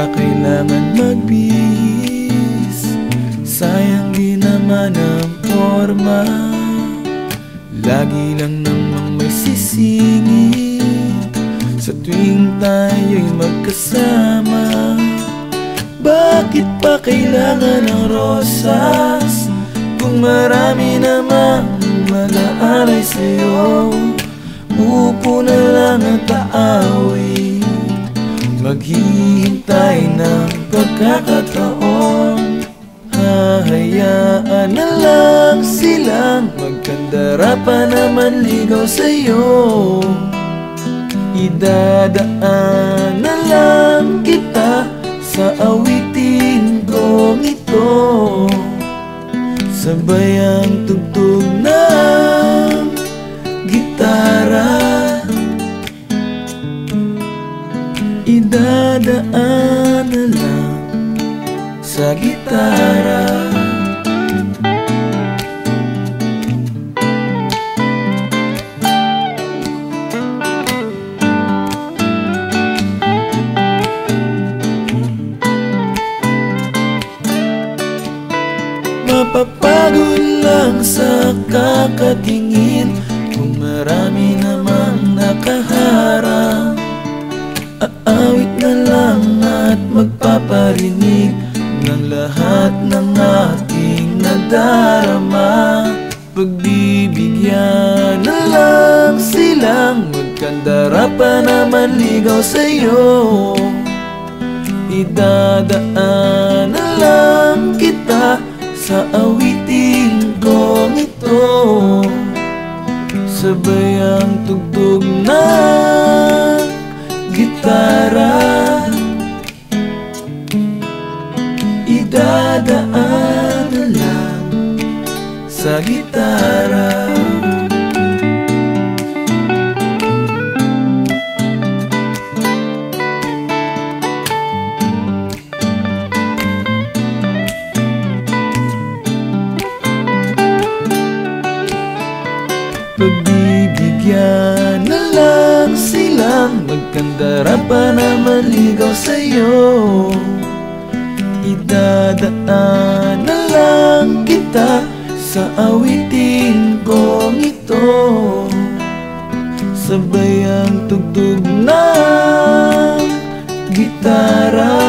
pa kailangan magbihis? Sayang di naman ang forma, lagi lang namang may sisingit sa tuwing tayo'y magkasama. Bakit pa kailangan ng rosas kung marami namang mag-aalay sa'yo? Upo na lang at aaway, maghihintay ng pagkakataon. Hahayaan na lang silang magkandara pa naman ligaw sa'yo. Idadaan na lang kita sa awitin kong ito, sabay ang tugtog ng gitara. Idadaan na lang sa gitara. Mapapagod lang sa kakatingin kung marami namang nakaharang. Aawit na lang at magpaparinig ng lahat ng aking nadarama. Pagbibigyan na lang silang magkandara pa naman ligaw sa'yo. Idadaan na lang kita sa awitin kong ito, sabay ang tugtog ng gitara. Idadaan na lang sa gitara. Pagbibigyan na lang silang magkandara pa naman ligaw sa'yo. Idadaan na lang kita sa awitin kong ito, sabay ang tugtog ng gitara.